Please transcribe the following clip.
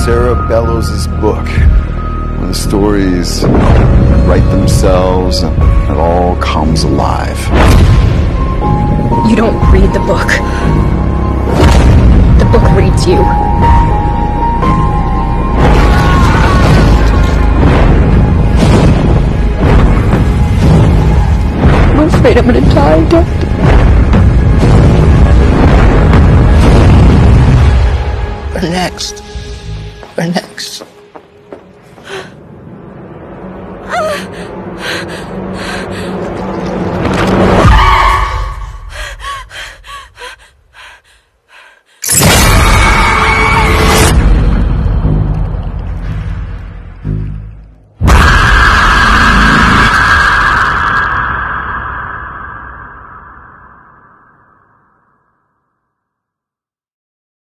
Sarah Bellows' book, where the stories write themselves and it all comes alive. You don't read the book. The book reads you. I'm afraid I'm gonna die, Doctor. We're next. We're next.